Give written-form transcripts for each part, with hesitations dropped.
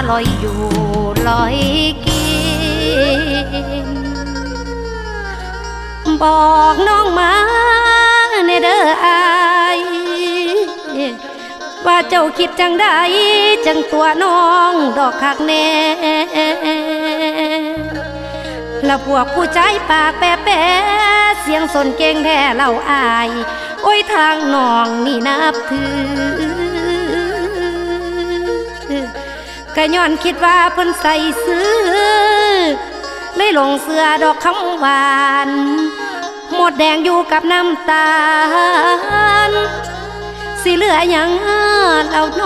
ลอยอยู่ลอยกินบอกน้องมาในเด้ออายว่าเจ้าคิดจังใดจังตัวน้องดอกคักแน่แล้วพวกผู้ใจปากแปะเสียงสนเก่งแท้เล่าอายโอ้ยทางน้องนี่นับถือกะย้อนคิดว่าเพิ่นใส่ซื้อเลยลงเสือดอกคำหวานหมดแดงอยู่กับน้ำตาลสิเหลือยังเราโน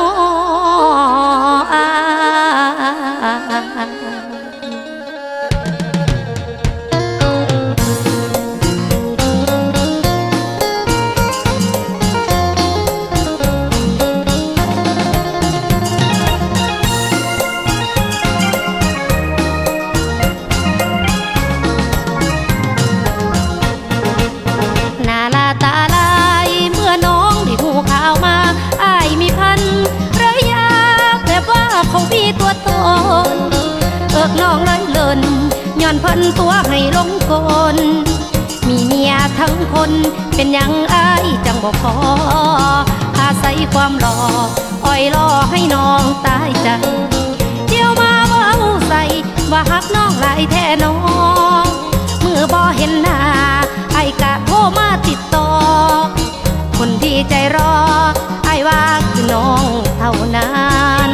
น้องเลยเลินย้อนเพิ่นตัวให้ลงกลมีเมียทั้งคนเป็นยังอายจังบ่พออาศัยความหล่ออ้อยล่อให้น้องตายใจเที่ยวมาเว้าใส่ว่าฮักน้องหลายแท้น้องมือบ่เห็นหน้าไอ้กะโทรมาติดต่อคนที่ใจรอไอ้ว่าคือน้องเท่านั้น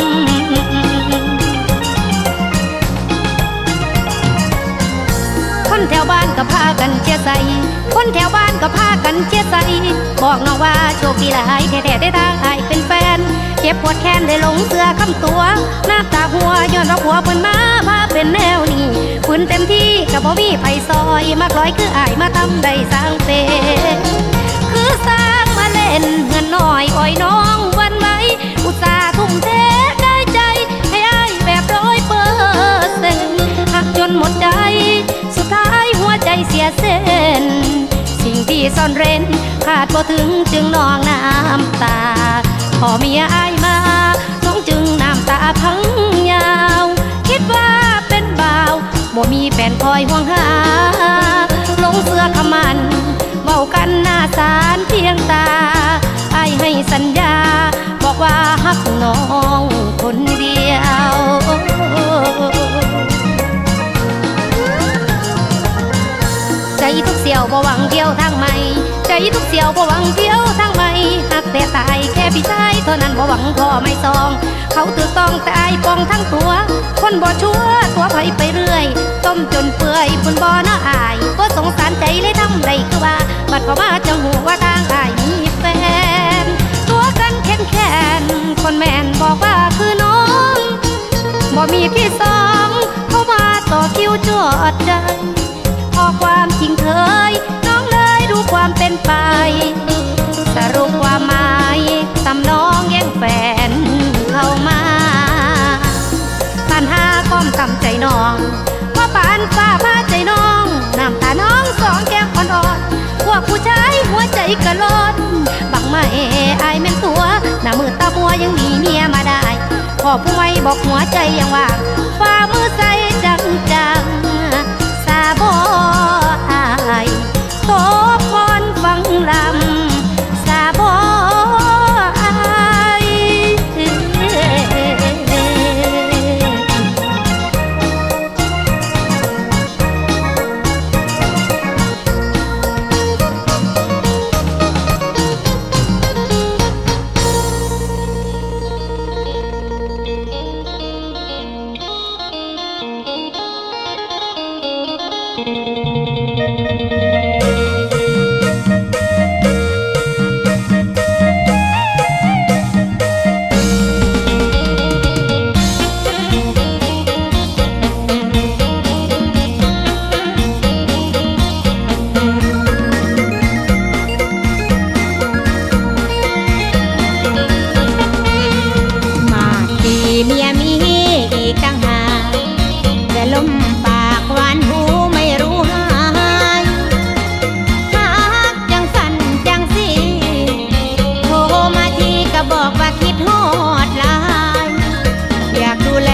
คนแถวบ้านก็พากันเชียร์ใส่คนแถวบ้านก็พากันเชียร์ใส่บอกน้องว่าโชคดีหลายแท้ๆได้ทางอายเป็นแฟนเจ็บปวดแค้นได้หลงเสือคำตัวหน้าตาหัวย้อนว่าหัวเพิ่นมาพาเป็นแนวนี้ฝืนเต็มที่ก็บ่มีไผซอยมากร้อยคืออายมาทำได้สร้างเป็นคือสร้างมาเล่นเงินน้อยอ้อยน้องวันไหวอุตส่าห์ทุ่มเทได้ใจให้อายแบบ100%หักจนหมดใจสุดท้ายหัวใจเสียเส้นสิ่งที่ซ่อนเร้นขาดบ่ถึงจึงนองน้ำตาพอเมียอายมาน้องจึงน้ำตาพังยาวคิดว่าเป็นบ่าวบ่มีแฟนคอยห่วงหาลงเสื้อขมันเว้ากันหน้าศาลเพียงตาอายให้สัญญาบอกว่าฮักน้องคนเดียวใจทุกเสี่ยวบ่หวังเดียวทางใหม่ใจทุกเสี่ยวบ่หวังเดียวทางใหม่หักแต่ตายแค่พี่ชายเท่านั้นบ่หวังพ่อไม่ซองเขาถูกต้องแต่อายปองทั้งตัวคนบ่ชั่วตัวไผไปเรื่อยต้มจนเปื่อยคุณบ่น่าอายบ่สงสารใจเลยทำได้คือว่าบัดพอมาจังหูว่าทางอายมีแฟนตัวกันแข็งแค้นคนแม่นบอกว่าคือน้องบ่มีที่สองเข้ามาต่อคิวจอดใจพอความจริงเคยน้องเลยรู้ความเป็นไปสรุปความหมายตำน้องแย่งแฟนเข้ามาปัญหาก้มต่ำใจน้องว่าปานฟ้าพาใจน้องน้ำตาน้องสองแก้มอ่อนๆพวกผู้ชายหัวใจกระโลดบังไม่อายเม่นตัวหน้ามือตาบัวยังมีเมียมาได้พอผู้ไม่บอกหัวใจยังว่างฝ่ามือใส่จังสาบอายตบมอนฟังลำสาบอายเมียมีอีกตั้งหากแต่ลมปากหวานหูไม่รู้หายหักจังสั่นจังสิโทรมาทีก็บอกว่าคิดฮอดหลายอยากดูแล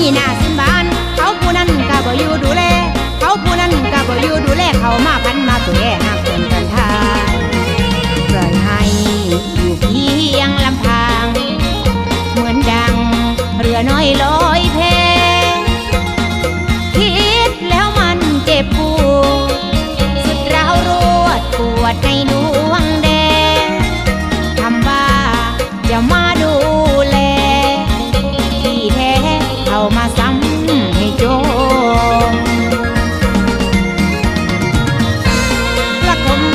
หน้าสินบานเขาผู้นั้นก็บ่อยู่ดูแลเขาผู้นั้นก็บ่อยู่ดูแลเขามาพันมาตัวแย่หักจนกันทายปล่อยให้อยู่เพียงลำพังเหมือนดังเรือน้อยลอยแพคิดแล้วมันเจ็บปวดสุดร้าวรวดปวดในดวงแดงคำว่าจะมาดูแลที่แท้เข้ามาซ้ำให้โจมกระทม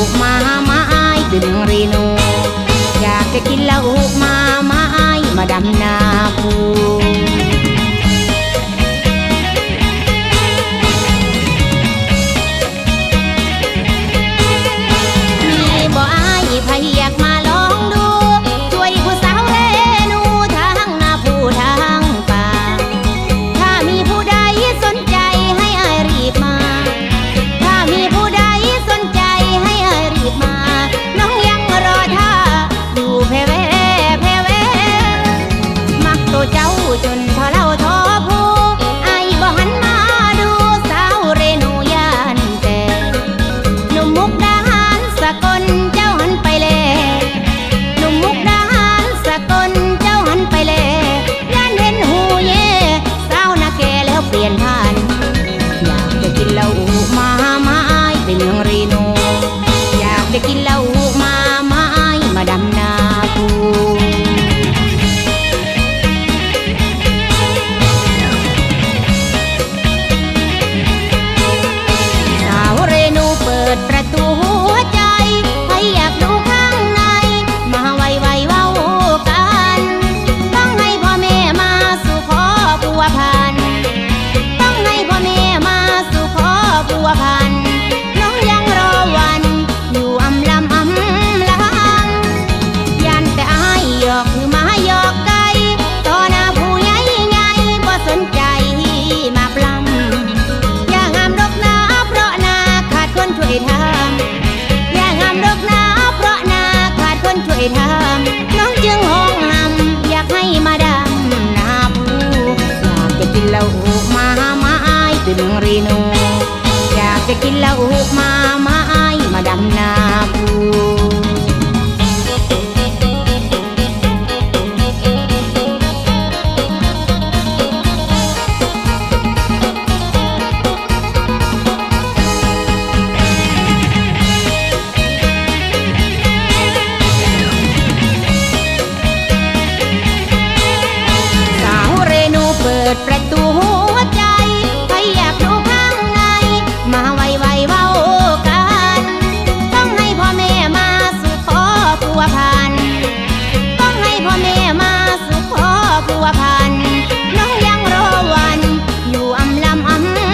มาไอเป็นเมืองเรนูอยากจะกินเหล้ามาไอมาดำนาปูใครอยากมาลองดูช่วยผู้สาวเรนูทั้งนาผู้ทั้งป่าถ้ามีผู้ใดสนใจให้อายรีบมาถ้ามีผู้ใดสนใจให้อายรีบมาน้องยังรอท่าอยู่แพ่แว่มักตัวเจ้าจนพอเล่าท้อผู้อายบ่หันมาดูสาวเรนูยานแต่หนุ่มมุกดาหารสกลเจ้าหันไปแลหนุ่มมุกดาหารสกลเจ้าหันไปแลย่านเห็นหูเย่สาวนาแก่แล้วเปลี่ยนผ่านอยากจะกินเหล้ามาไอเป็นเมืองเรนูอยากจะกินเหล้ามาไอมาดำนาปูสาวเรนูเปิดประตูหัวใจใครอยากดูข้างในมาไวเว้ากันต้องให้พ่อแม่มาสู่ขอผัวพันต้องให้พ่อแม่มาสู่ขอผัวพันน้องยังรอวันอยู่อำลำยันแต่อายหยอกคือมาหยอกไก่ต่อหน้าผู้ใหญ่บ่สนใจมาปล้ำอย่างามดอกนาเพราะนาขาดคนช่วยทำอย่างามดอกนาเพราะนาขาดคนช่วยทำน้องจึงห้องหำอยากให้มาดำนาปูอยากจะกินเหล้ามาไอเป็นเมืองเรนูอยากจะกินเหล้ามาไอมาดำนาปูเปิดประตูหัวใจใครอยากดูข้างในมาไวเว้ากันต้องให้พ่อแม่มาสู่ขอผัวพันต้องให้พ่อแม่มาสู่ขอผัวพันน้องยังรอวันอยู่อำลำ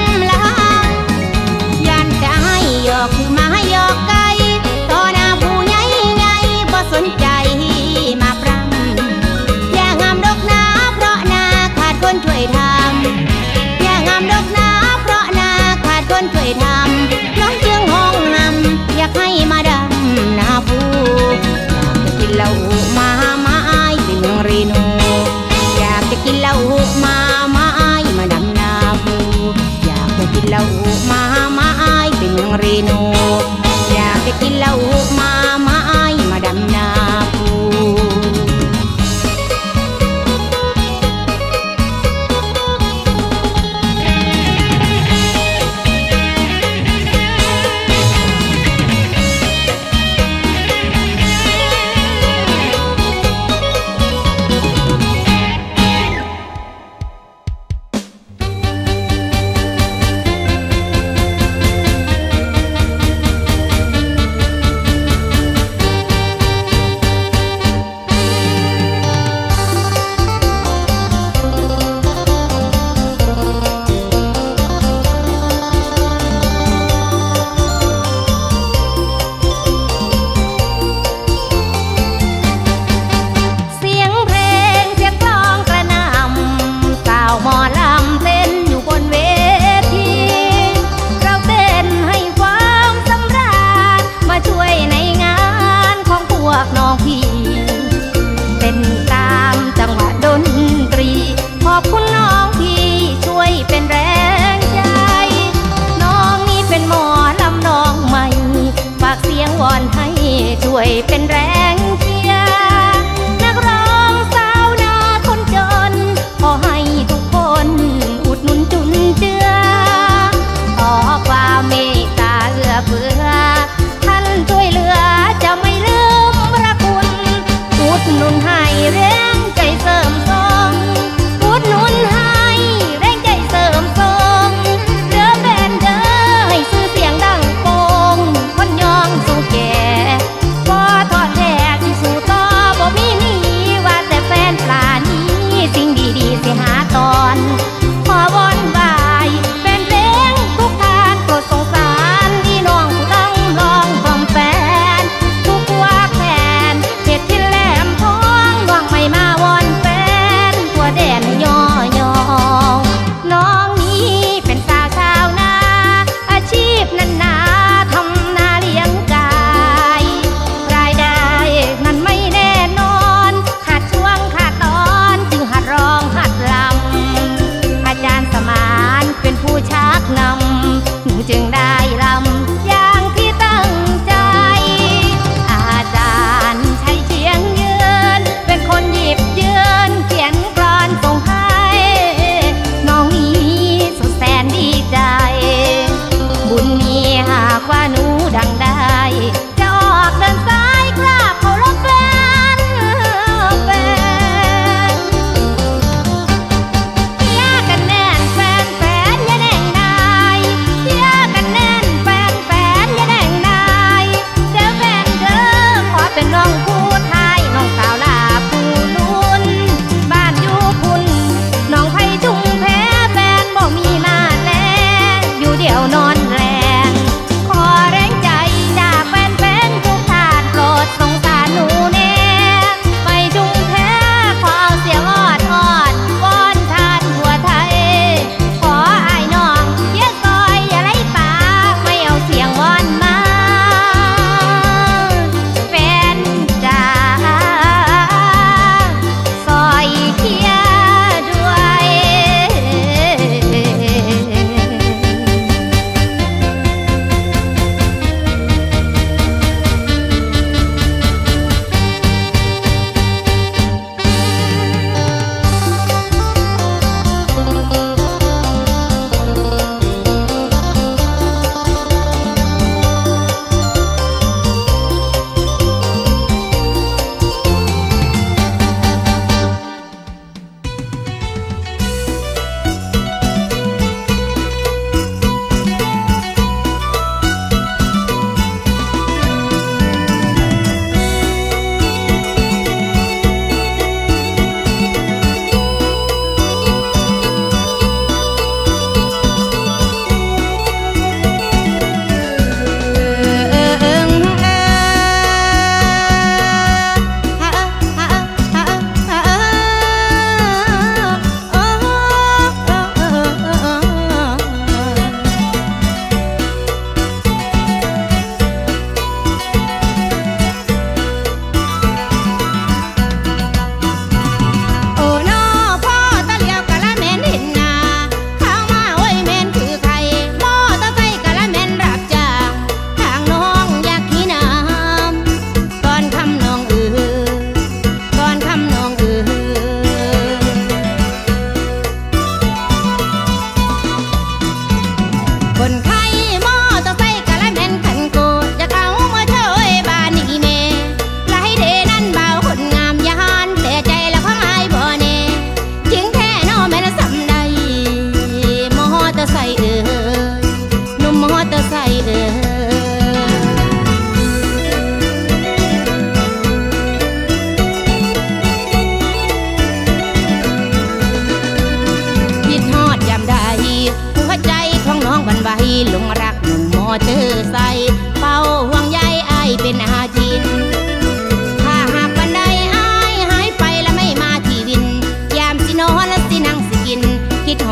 ยันจะให้หยอกคือมาหยอกไก่ต่อหน้าผู้ใหญ่บ่สนใจมาปรำอย่างามดอกนาเพราะนาขาดคนช่วยทำอย่างามดอกนาเพราะนาขาดคนช่วยทำน้องจึงห้องนำอยากให้มาดำนาปูอยากจะกินเหล้ามาไอเป็นเมืองเรนูอยากจะกินเหล้ามาไอมาดำนาปูอยากจะกินเหล้ามาไอเป็นเมืองเรนูอยากจะกินเหล้ามาไอมาดำนาปูวอนให้ช่วยเป็นแรงเชียร์นักร้องสาวนาคนจนขอให้ทุกคนอุดหนุนจุนเจือขอความเมตตาเอื้อเฟื้อท่านช่วยเหลือจะไม่ลืมพระคุณอุดหนุนให้แรงใจเสริมสมอุดหนุนให้แรงใจเสริมสมเรือแบนเด้อให้ชื่อเสียงดังโป่งคนยองสู่แก่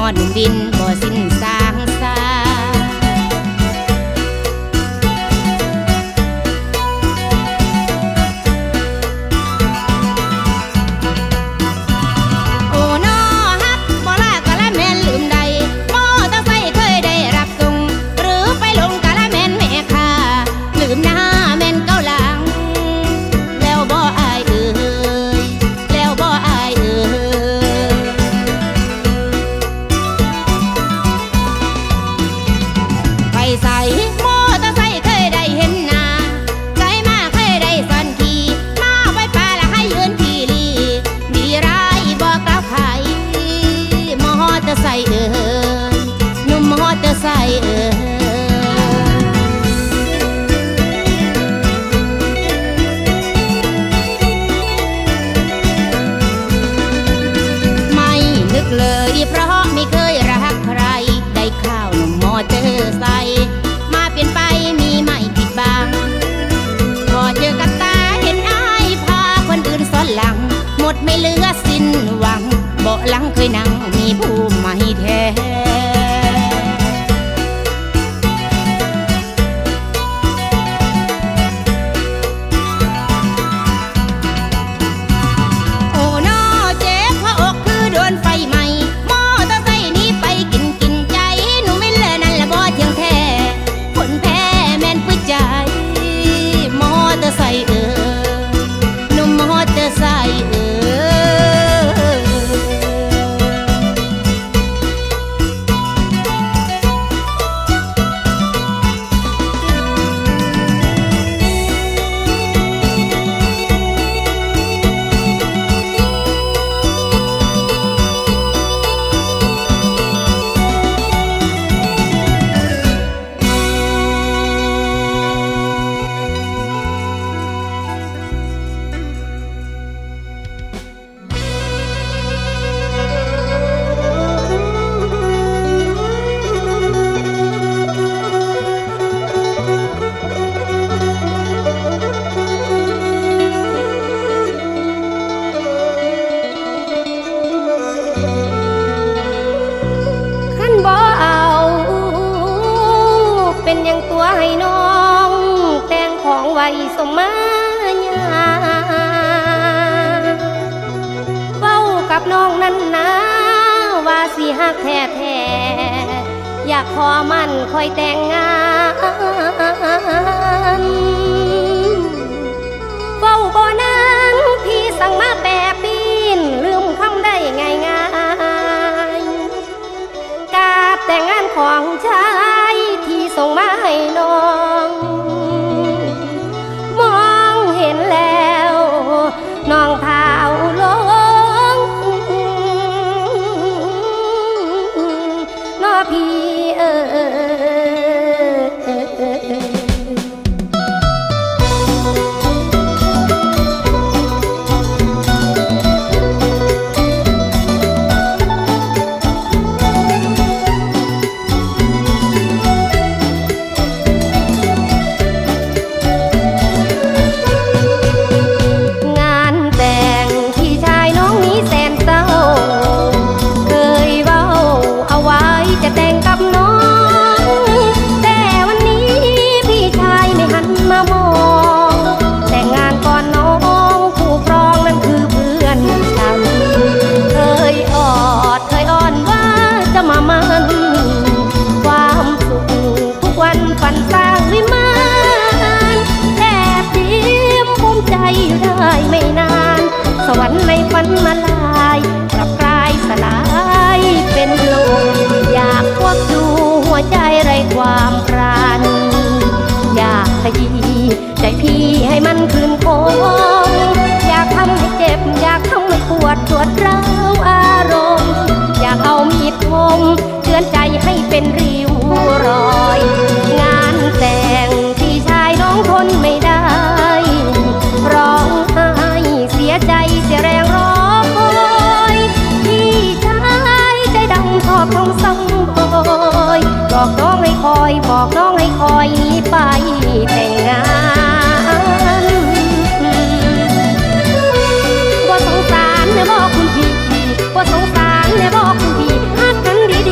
อดหนุ่มดินบ่สิ้นสางสาโอ้นอฮักบ่ลากะละแม่นลืมใดมอเตอร์ไซค์เคยได้รับส่งหรือไปลงกะละแม่นแม่ค่าลืมหน้าแม่นเก้าหลังแล้วบ่อายเอ่ยแล้วบ่อายเอ่ยไปใส่มอเตอร์ไซค์เคยได้เห็นหน้าใจมาเคยได้สอนขี่มาไว้ป่าละให้ยืนที่ลีดีร้ายบอกกล่าวใครมอเตอร์ไซค์เอ่ยหนุ่มมอเตอร์ไซค์เอ่ยไม่นึกเลยเพราะไม่เคยรักใครได้ข้าวหนุ่มมอเตอร์ไซค์มาเปลี่ยนไปมีไม่ผิดบังพอเจอกับตาเห็นอายพาคนอื่นซ้อนหลังหมดไม่เหลือสิ้นหวังเบาะหลังเคยนั่งมีผู้ใหม่แท้โอ้นอเจ็บหัวอกคือโดนไฟไหม้มอเตอร์ไซค์นี้ไปกินใจหนูไม่เลอนั่นละบ่เที่ยงแท้คนแพ้แม่นปื้ใจมอเตอร์ไซค์เอ่ยหนุ่มมอเตอร์ไซค์เอ่ย สมมาญาเว้ากับน้องนั้นนะว่าสิฮักแท้แท้อยากขอมันคอยแต่งงานเว้าบ่นั้นพี่สั่งมาแปรปีนลืมคำได้ง่ายๆการแต่งงานของชายที่ส่งมาให้น้องมองเห็นแล้วน้องเท้าลงน้อพี่สวรรค์ในฝันมาลายกลับกลายสลายเป็นลมอยากควักดูหัวใจไร้ความปราณีอยากขยี้ใจพี่ให้มันคืนคงอยากทำให้เจ็บอยากทำให้ปวดร้าวอารมณ์อยากเอามีดคมเตือนใจให้เป็นริ้วรอยงานแต่งพี่ชายน้องทนไม่ได้ร้องไห้เสียใจเสียแรงร้องโอยพี่ชายใจดำชอบท้องซ้ำโอยบอกน้องให้คอยบอกน้องให้คอยหนีไปแต่งงานว่าสงสารเนี่ยบอกคุณพี่ว่าสงสารเนี่ยบอกคุณพี่ฮักกัน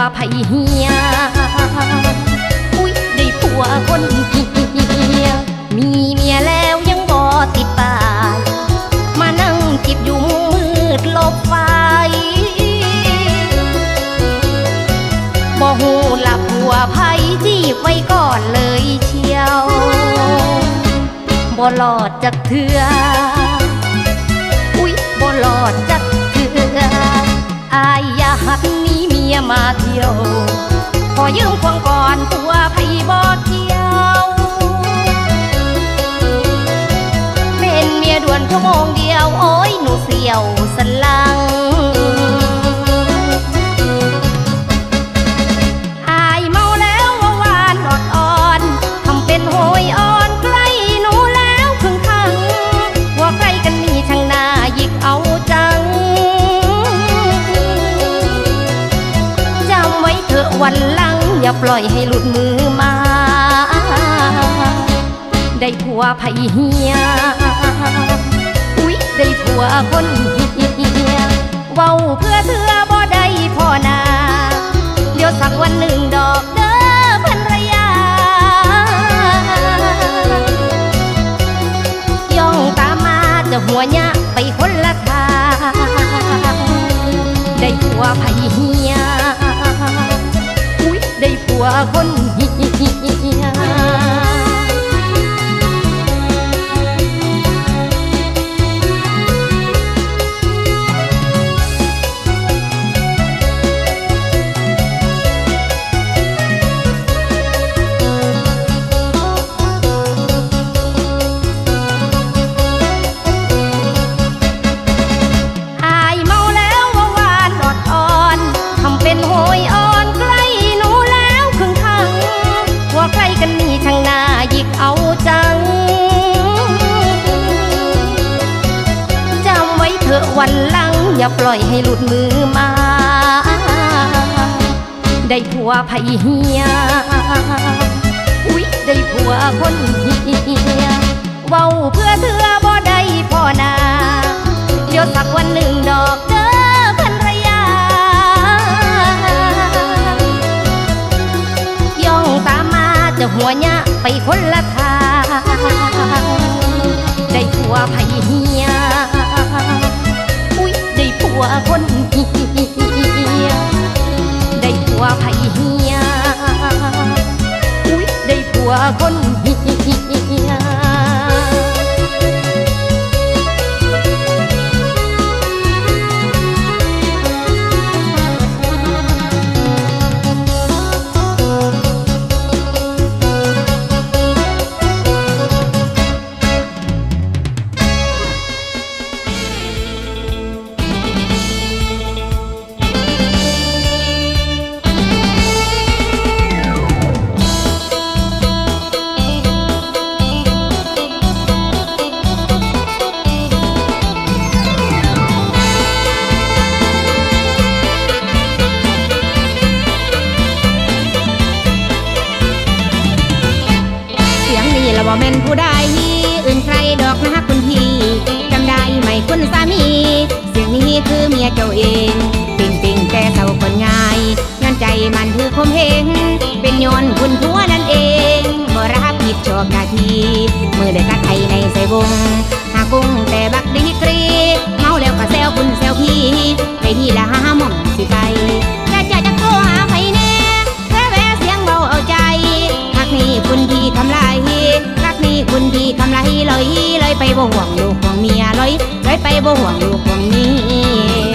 ไผเฮียอุ้ยได้ผัวคนเฮียมีเมียแล้วยังบ่ติดป้ายมานั่งจิบอยู่มุมมืดหลบไฟบ่หูหลับผัวไผจีบไว้ก่อนเลยเชียวบ่หลอดจักเถื่ออุ๊ยบ่หลอดจักเถื่ออายอย่าหัดมีเมียมาเที่ยวขอยืมควงก่อนตัวไผบ่เที่ยวเป็นเมียด่วนชั่วโมงเดียวโอ้ยหนูเสียวสันหลังอายเมาแล้วว่าวานอ่อนทำเป็นโหยอ่อนใกล้หนูแล้วครึ่งข้างว่าใกล้กันนี่ช่างหน้าหยิกเอาจังจำไว้เถอะวันหลังอย่าปล่อยให้หลุดมือมาได้ผัวไผเฮียอุ๊ยได้ผัวคนเฮียเว้าเพื่อเธอบ่ได้พ่อนาเดี๋ยวสักวันหนึ่งดอกเด้อภรรยาย่องตามมาจะหัวหน้าไปคนละทางได้ผัวไผเฮียอุ๊ยได้ผัวคนเฮียเอาจังจำไว้เถอะวันหลังอย่าปล่อยให้หลุดมือมาได้ผัวไผเฮียอุ๊ยได้ผัวคนเฮียเว้าเพื่อเธอบ่ได้พ่อนาเดี๋ยวสักวันหนึ่งดอกเด้อภรรยาย่องตามมาจะหัวหน้าไปคนละทางได้ผัวไผเฮียอุ๊ยได้ผัวคนเฮียได้ผัวไผเฮียอุ๊ยได้ผัวคนเฮียว่าแม่นผู้ใดอื่นใครดอกนะคุณพี่จำได้ไหมคุณสามีเสียงนี้คือเมียเจ้าเองปิ่งแต่เศร้าคนง่ายย้อนใจมันคือคมเหงเป็นย้อนคุณผัวนั่นเองบ่รับผิดชอบหน้าที่มือได้กัดไทยในใส่วงหากุ้งแต่บักดีกรีเมาแล้วก็แซวคุณแซวพี่ไปที่ละหาหม่องสิไปจะโทรหาไผแน่แค่แวะเสียงเบาเอาใจหักนี่คุณพี่ทำลายคุณพี่ทำไรเลยไปบ่ห่วงลูกของเมียเลยไปบ่ห่วงลูกของเมีย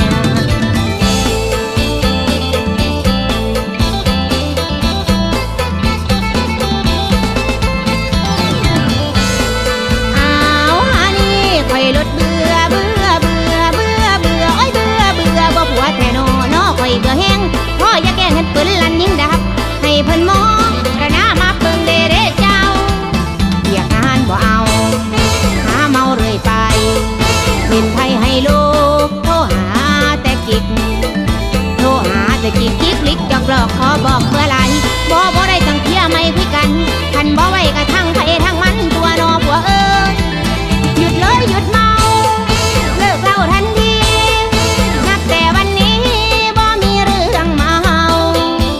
เอาอันนี้คอยลดเบื่อโอ้ยเบื่อบ่ผัวแท้นอคอยเบื่อแห้งพ่ออย่าแกล้งเห็นปืนลั่นยิงดับให้เพิ่นมองกระหน้ามาเบิ่งเด้เจ้าอยากงานบ่เอาหาเมาเรื่อยไปเล่นไพ่ให้ลูกโทรหาแต่กิ๊กลิกจอกหลอกขอบอกเมื่อไรบ่ได้ตั้งเที่ยไม่คุยกันทันบ่ไว้กระทั่งไพ่ทั้งมันตัวนอผัวหยุดเลยหยุดเมาเลิกเล่าทันทีนับแต่วันนี้บ่มีเรื่องเมา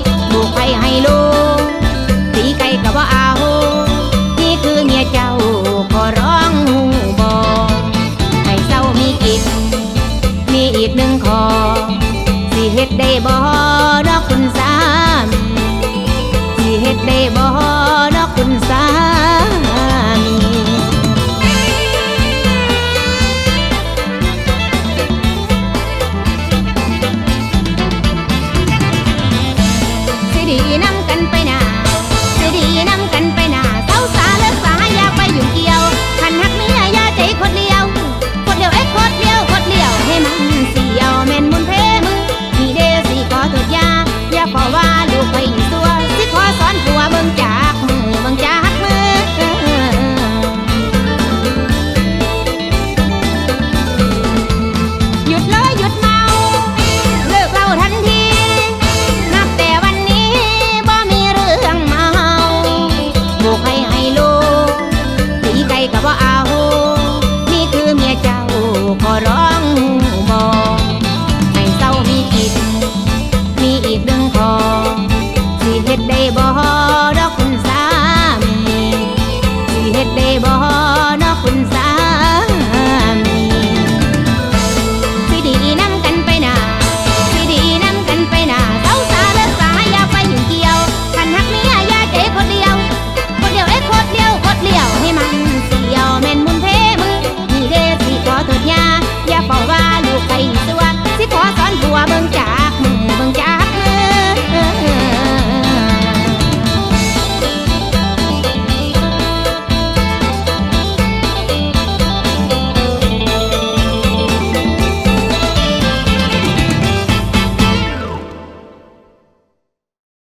ได้บ่